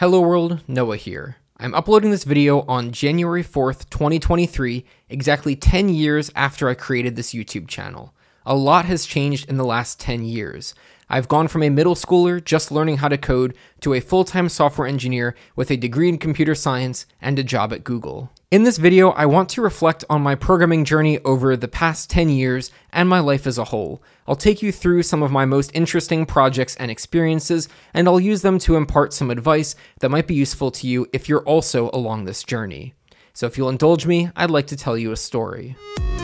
Hello world, Noah here. I'm uploading this video on January 4th, 2023, exactly 10 years after I created this YouTube channel. A lot has changed in the last 10 years. I've gone from a middle schooler just learning how to code to a full-time software engineer with a degree in computer science and a job at Google. In this video, I want to reflect on my programming journey over the past 10 years and my life as a whole. I'll take you through some of my most interesting projects and experiences, and I'll use them to impart some advice that might be useful to you if you're also along this journey. So if you'll indulge me, I'd like to tell you a story.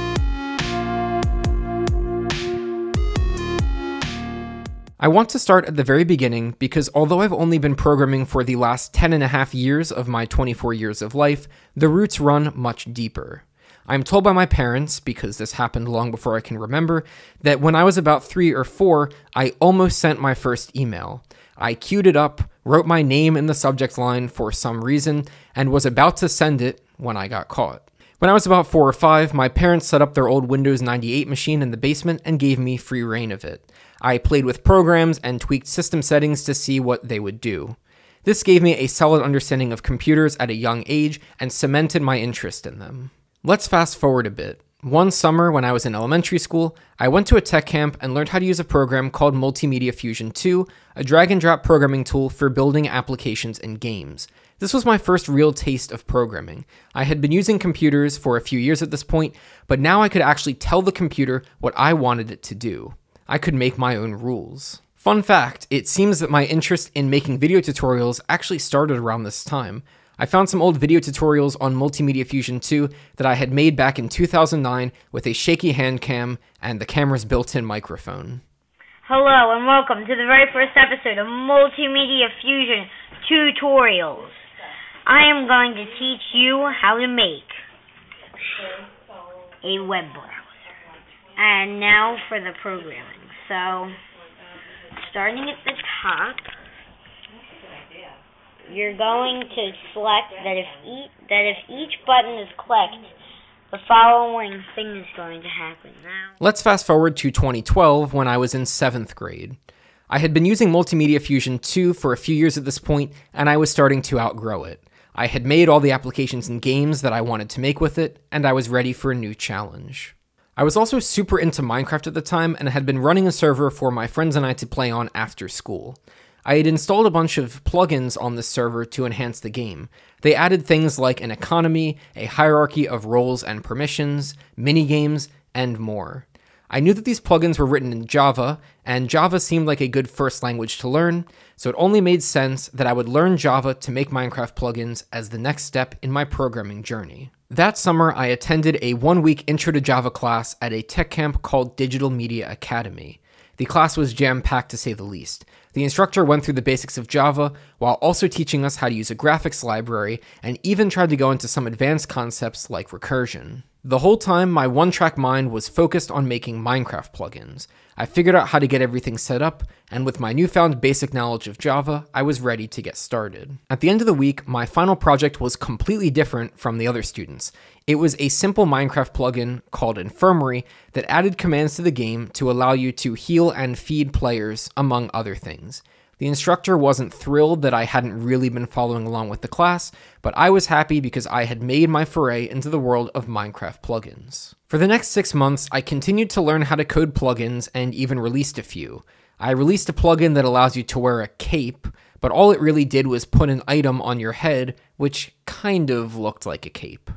I want to start at the very beginning because although I've only been programming for the last 10.5 years of my 24 years of life, the roots run much deeper. I'm told by my parents, because this happened long before I can remember, that when I was about 3 or 4, I almost sent my first email. I queued it up, wrote my name in the subject line for some reason, and was about to send it when I got caught. When I was about 4 or 5, my parents set up their old Windows 98 machine in the basement and gave me free reign of it. I played with programs and tweaked system settings to see what they would do. This gave me a solid understanding of computers at a young age and cemented my interest in them. Let's fast forward a bit. One summer when I was in elementary school, I went to a tech camp and learned how to use a program called Multimedia Fusion 2, a drag-and-drop programming tool for building applications and games. This was my first real taste of programming. I had been using computers for a few years at this point, but now I could actually tell the computer what I wanted it to do. I could make my own rules. Fun fact, it seems that my interest in making video tutorials actually started around this time. I found some old video tutorials on Multimedia Fusion 2 that I had made back in 2009 with a shaky hand cam and the camera's built-in microphone. Hello and welcome to the very first episode of Multimedia Fusion Tutorials. I am going to teach you how to make a web browser. And now for the programming. So, starting at the top, you're going to select that if each button is clicked, the following thing is going to happen. Now, let's fast forward to 2012 when I was in 7th grade. I had been using Multimedia Fusion 2 for a few years at this point, and I was starting to outgrow it. I had made all the applications and games that I wanted to make with it, and I was ready for a new challenge. I was also super into Minecraft at the time and had been running a server for my friends and I to play on after school. I had installed a bunch of plugins on this server to enhance the game. They added things like an economy, a hierarchy of roles and permissions, minigames, and more. I knew that these plugins were written in Java, and Java seemed like a good first language to learn, so it only made sense that I would learn Java to make Minecraft plugins as the next step in my programming journey. That summer, I attended a 1-week Intro to Java class at a tech camp called Digital Media Academy. The class was jam-packed to say the least. The instructor went through the basics of Java, while also teaching us how to use a graphics library, and even tried to go into some advanced concepts like recursion. The whole time, my one-track mind was focused on making Minecraft plugins. I figured out how to get everything set up, and with my newfound basic knowledge of Java, I was ready to get started. At the end of the week, my final project was completely different from the other students. It was a simple Minecraft plugin called Infirmary that added commands to the game to allow you to heal and feed players, among other things. The instructor wasn't thrilled that I hadn't really been following along with the class, but I was happy because I had made my foray into the world of Minecraft plugins. For the next 6 months, I continued to learn how to code plugins and even released a few. I released a plugin that allows you to wear a cape, but all it really did was put an item on your head, which kind of looked like a cape.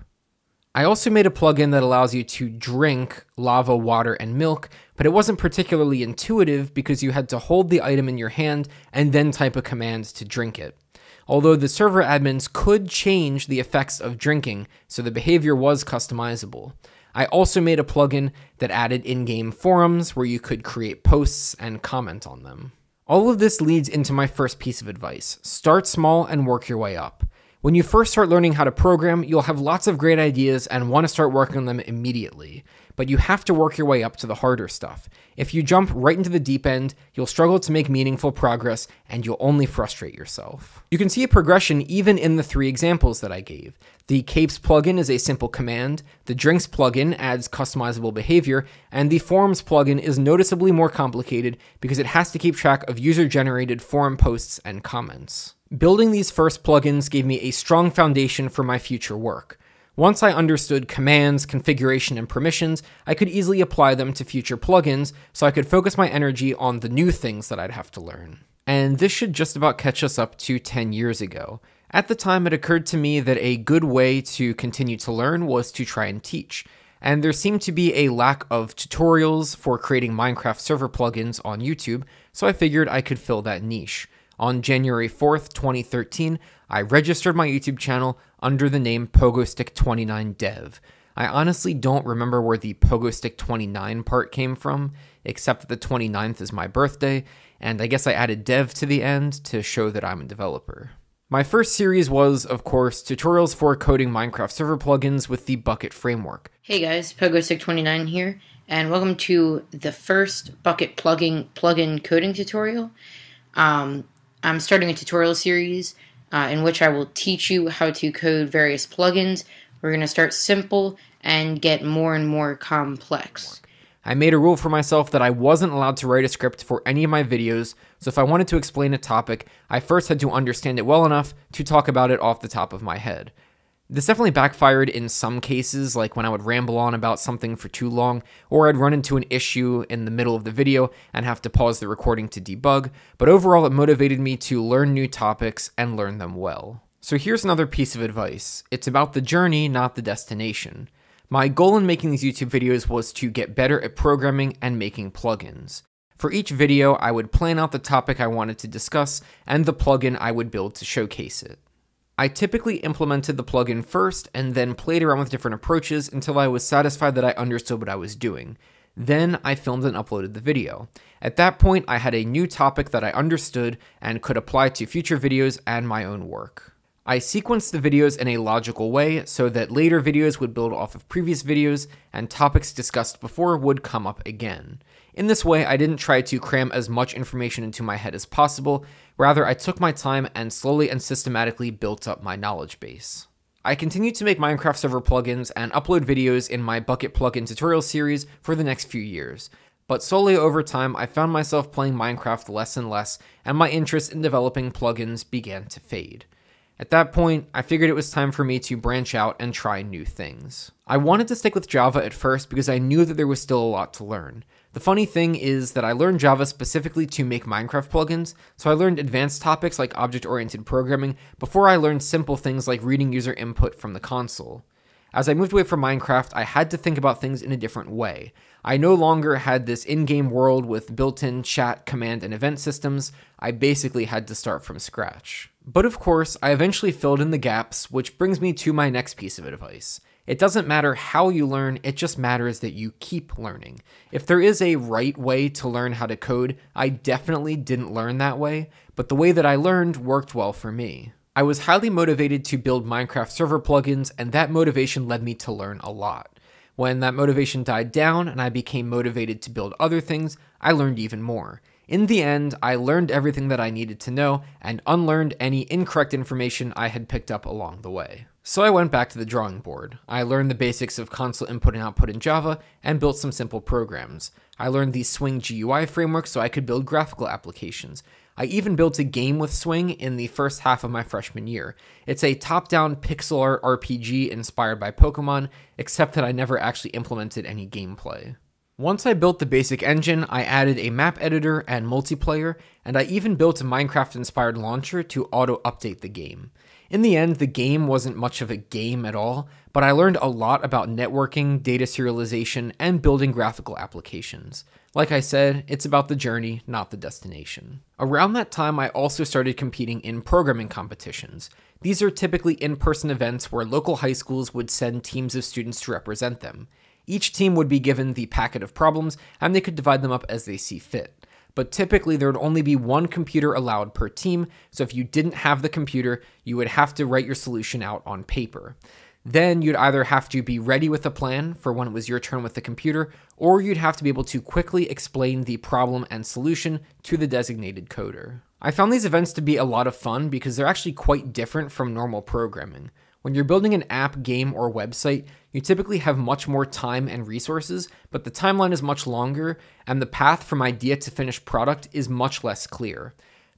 I also made a plugin that allows you to drink lava, water, and milk, but it wasn't particularly intuitive because you had to hold the item in your hand and then type a command to drink it. Although the server admins could change the effects of drinking, so the behavior was customizable. I also made a plugin that added in-game forums where you could create posts and comment on them. All of this leads into my first piece of advice. Start small and work your way up. When you first start learning how to program, you'll have lots of great ideas and want to start working on them immediately. But you have to work your way up to the harder stuff. If you jump right into the deep end, you'll struggle to make meaningful progress and you'll only frustrate yourself. You can see a progression even in the 3 examples that I gave. The Capes plugin is a simple command, the Drinks plugin adds customizable behavior, and the Forums plugin is noticeably more complicated because it has to keep track of user-generated forum posts and comments. Building these first plugins gave me a strong foundation for my future work. Once I understood commands, configuration, and permissions, I could easily apply them to future plugins, so I could focus my energy on the new things that I'd have to learn. And this should just about catch us up to 10 years ago. At the time, it occurred to me that a good way to continue to learn was to try and teach. And there seemed to be a lack of tutorials for creating Minecraft server plugins on YouTube, so I figured I could fill that niche. On January 4th, 2013, I registered my YouTube channel under the name PogoStick29Dev. I honestly don't remember where the PogoStick29 part came from, except that the 29th is my birthday, and I guess I added dev to the end to show that I'm a developer. My first series was, of course, tutorials for coding Minecraft server plugins with the Bucket framework. Hey guys, PogoStick29 here, and welcome to the first Bucket plugin coding tutorial. I'm starting a tutorial series in which I will teach you how to code various plugins. We're going to start simple and get more and more complex. I made a rule for myself that I wasn't allowed to write a script for any of my videos, so if I wanted to explain a topic, I first had to understand it well enough to talk about it off the top of my head. This definitely backfired in some cases, like when I would ramble on about something for too long, or I'd run into an issue in the middle of the video and have to pause the recording to debug, but overall it motivated me to learn new topics and learn them well. So here's another piece of advice. It's about the journey, not the destination. My goal in making these YouTube videos was to get better at programming and making plugins. For each video, I would plan out the topic I wanted to discuss and the plugin I would build to showcase it. I typically implemented the plugin first and then played around with different approaches until I was satisfied that I understood what I was doing. Then I filmed and uploaded the video. At that point, I had a new topic that I understood and could apply to future videos and my own work. I sequenced the videos in a logical way so that later videos would build off of previous videos and topics discussed before would come up again. In this way, I didn't try to cram as much information into my head as possible. Rather, I took my time and slowly and systematically built up my knowledge base. I continued to make Minecraft server plugins and upload videos in my Bucket plugin tutorial series for the next few years. But slowly over time, I found myself playing Minecraft less and less, and my interest in developing plugins began to fade. At that point, I figured it was time for me to branch out and try new things. I wanted to stick with Java at first because I knew that there was still a lot to learn. The funny thing is that I learned Java specifically to make Minecraft plugins, so I learned advanced topics like object-oriented programming before I learned simple things like reading user input from the console. As I moved away from Minecraft, I had to think about things in a different way. I no longer had this in-game world with built-in chat, command, and event systems. I basically had to start from scratch. But of course, I eventually filled in the gaps, which brings me to my next piece of advice. It doesn't matter how you learn, it just matters that you keep learning. If there is a right way to learn how to code, I definitely didn't learn that way, but the way that I learned worked well for me. I was highly motivated to build Minecraft server plugins, and that motivation led me to learn a lot. When that motivation died down and I became motivated to build other things, I learned even more. In the end, I learned everything that I needed to know and unlearned any incorrect information I had picked up along the way. So I went back to the drawing board. I learned the basics of console input and output in Java and built some simple programs. I learned the Swing GUI framework so I could build graphical applications. I even built a game with Swing in the first half of my freshman year. It's a top-down pixel art RPG inspired by Pokemon, except that I never actually implemented any gameplay. Once I built the basic engine, I added a map editor and multiplayer, and I even built a Minecraft-inspired launcher to auto-update the game. In the end, the game wasn't much of a game at all, but I learned a lot about networking, data serialization, and building graphical applications. Like I said, it's about the journey, not the destination. Around that time, I also started competing in programming competitions. These are typically in-person events where local high schools would send teams of students to represent them. Each team would be given the packet of problems, and they could divide them up as they see fit. But typically there would only be one computer allowed per team, so if you didn't have the computer, you would have to write your solution out on paper. Then you'd either have to be ready with a plan for when it was your turn with the computer, or you'd have to be able to quickly explain the problem and solution to the designated coder. I found these events to be a lot of fun because they're actually quite different from normal programming. When you're building an app, game, or website, you typically have much more time and resources, but the timeline is much longer, and the path from idea to finished product is much less clear.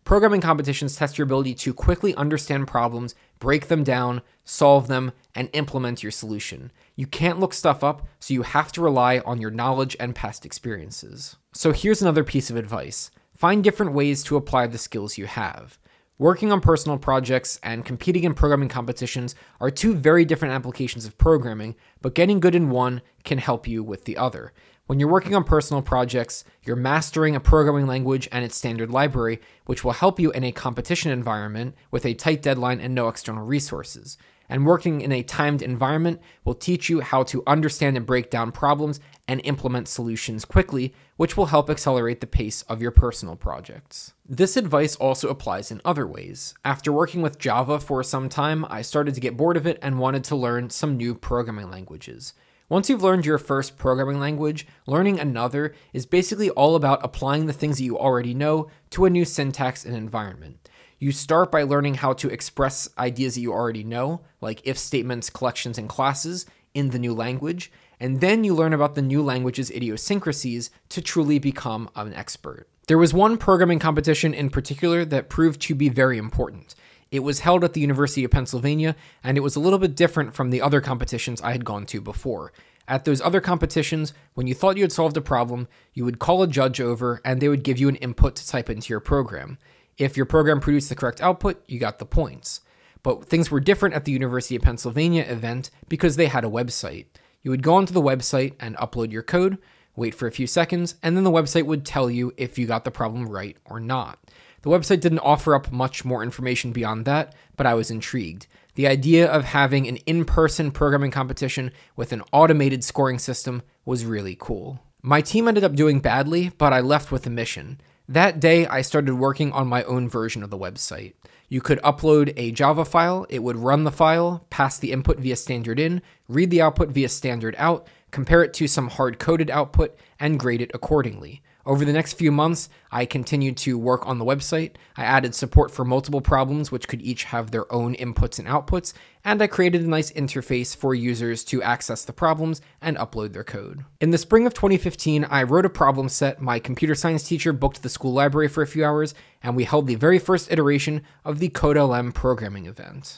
Programming competitions test your ability to quickly understand problems, break them down, solve them, and implement your solution. You can't look stuff up, so you have to rely on your knowledge and past experiences. So here's another piece of advice. Find different ways to apply the skills you have. Working on personal projects and competing in programming competitions are two very different applications of programming, but getting good in one can help you with the other. When you're working on personal projects, you're mastering a programming language and its standard library, which will help you in a competition environment with a tight deadline and no external resources. And working in a timed environment will teach you how to understand and break down problems and implement solutions quickly, which will help accelerate the pace of your personal projects. This advice also applies in other ways. After working with Java for some time, I started to get bored of it and wanted to learn some new programming languages. Once you've learned your first programming language, learning another is basically all about applying the things that you already know to a new syntax and environment. You start by learning how to express ideas that you already know, like if statements, collections, and classes, in the new language, and then you learn about the new language's idiosyncrasies to truly become an expert. There was one programming competition in particular that proved to be very important. It was held at the University of Pennsylvania, and it was a little bit different from the other competitions I had gone to before. At those other competitions, when you thought you had solved a problem, you would call a judge over, and they would give you an input to type into your program. If your program produced the correct output, you got the points. But things were different at the University of Pennsylvania event because they had a website. You would go onto the website and upload your code, wait for a few seconds, and then the website would tell you if you got the problem right or not. The website didn't offer up much more information beyond that, but I was intrigued. The idea of having an in-person programming competition with an automated scoring system was really cool. My team ended up doing badly, but I left with a mission. That day, I started working on my own version of the website. You could upload a Java file, it would run the file, pass the input via standard in, read the output via standard out, compare it to some hard-coded output, and grade it accordingly. Over the next few months, I continued to work on the website. I added support for multiple problems, which could each have their own inputs and outputs, and I created a nice interface for users to access the problems and upload their code. In the spring of 2015, I wrote a problem set. My computer science teacher booked the school library for a few hours, and we held the very first iteration of the CodeLM programming event.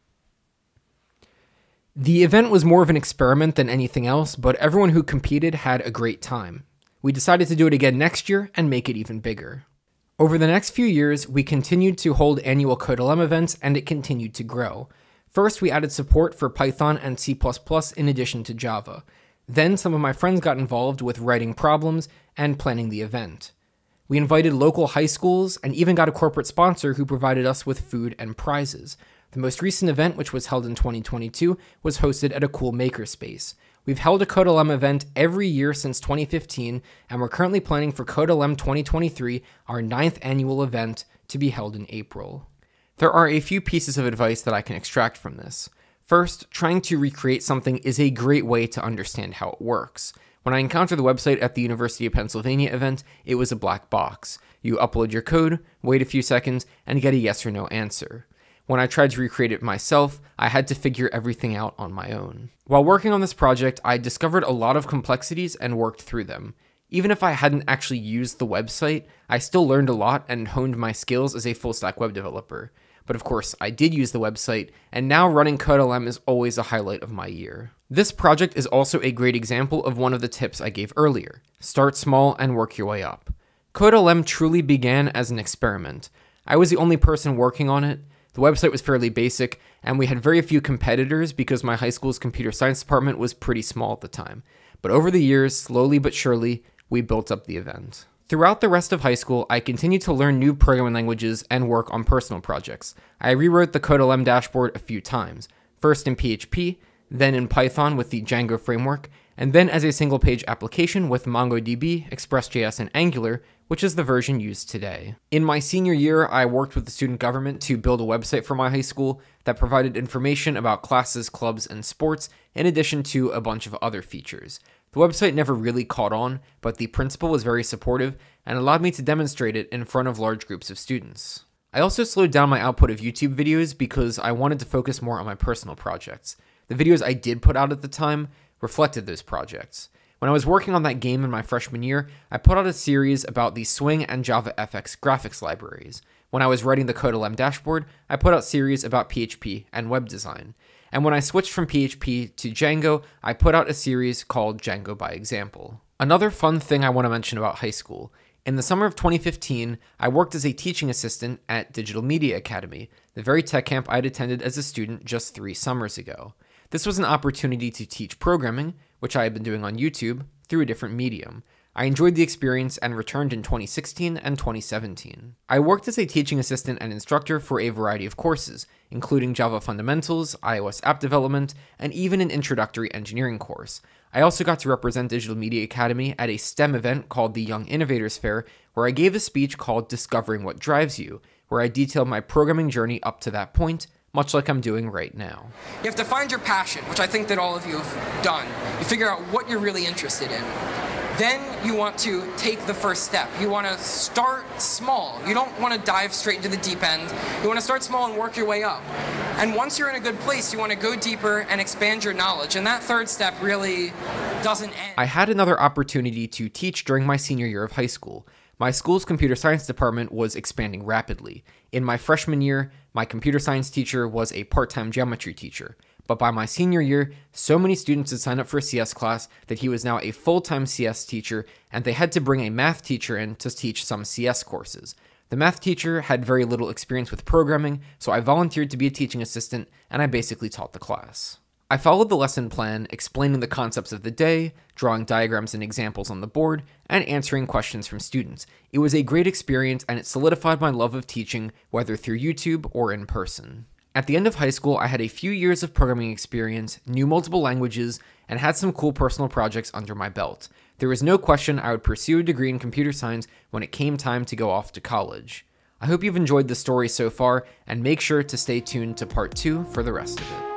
The event was more of an experiment than anything else, but everyone who competed had a great time. We decided to do it again next year and make it even bigger. Over the next few years, we continued to hold annual CodeLM events, and it continued to grow. First, we added support for Python and C++ in addition to Java. Then some of my friends got involved with writing problems and planning the event. We invited local high schools and even got a corporate sponsor who provided us with food and prizes. The most recent event, which was held in 2022, was hosted at a cool makerspace. We've held a CodeLM event every year since 2015, and we're currently planning for CodeLM 2023, our 9th annual event, to be held in April. There are a few pieces of advice that I can extract from this. First, trying to recreate something is a great way to understand how it works. When I encountered the website at the University of Pennsylvania event, it was a black box. You upload your code, wait a few seconds, and get a yes or no answer. When I tried to recreate it myself, I had to figure everything out on my own. While working on this project, I discovered a lot of complexities and worked through them. Even if I hadn't actually used the website, I still learned a lot and honed my skills as a full-stack web developer. But of course, I did use the website, and now running CodeLM is always a highlight of my year. This project is also a great example of one of the tips I gave earlier. Start small and work your way up. CodeLM truly began as an experiment. I was the only person working on it. The website was fairly basic, and we had very few competitors because my high school's computer science department was pretty small at the time. But over the years, slowly but surely, we built up the event. Throughout the rest of high school, I continued to learn new programming languages and work on personal projects. I rewrote the CodeLM dashboard a few times, first in PHP, then in Python with the Django framework, and then as a single-page application with MongoDB, Express.js, and Angular, which is the version used today. In my senior year, I worked with the student government to build a website for my high school that provided information about classes, clubs, and sports, in addition to a bunch of other features. The website never really caught on, but the principal was very supportive and allowed me to demonstrate it in front of large groups of students. I also slowed down my output of YouTube videos because I wanted to focus more on my personal projects. The videos I did put out at the time reflected those projects. When I was working on that game in my freshman year, I put out a series about the Swing and JavaFX graphics libraries. When I was writing the CodeLM dashboard, I put out series about PHP and web design. And when I switched from PHP to Django, I put out a series called Django by Example. Another fun thing I want to mention about high school. In the summer of 2015, I worked as a teaching assistant at Digital Media Academy, the very tech camp I'd attended as a student just 3 summers ago. This was an opportunity to teach programming, which I had been doing on YouTube, through a different medium. I enjoyed the experience and returned in 2016 and 2017. I worked as a teaching assistant and instructor for a variety of courses, including Java Fundamentals, iOS app development, and even an introductory engineering course. I also got to represent Digital Media Academy at a STEM event called the Young Innovators Fair, where I gave a speech called Discovering What Drives You, where I detailed my programming journey up to that point, much like I'm doing right now. You have to find your passion, which I think that all of you have done. You figure out what you're really interested in. Then you want to take the first step. You want to start small. You don't want to dive straight into the deep end. You want to start small and work your way up. And once you're in a good place, you want to go deeper and expand your knowledge. And that third step really doesn't end. I had another opportunity to teach during my senior year of high school. My school's computer science department was expanding rapidly. In my freshman year, my computer science teacher was a part-time geometry teacher. But by my senior year, so many students had signed up for a CS class that he was now a full-time CS teacher, and they had to bring a math teacher in to teach some CS courses. The math teacher had very little experience with programming, so I volunteered to be a teaching assistant, and I basically taught the class. I followed the lesson plan, explaining the concepts of the day, drawing diagrams and examples on the board, and answering questions from students. It was a great experience, and it solidified my love of teaching, whether through YouTube or in person. At the end of high school, I had a few years of programming experience, knew multiple languages, and had some cool personal projects under my belt. There was no question I would pursue a degree in computer science when it came time to go off to college. I hope you've enjoyed the story so far, and make sure to stay tuned to part 2 for the rest of it.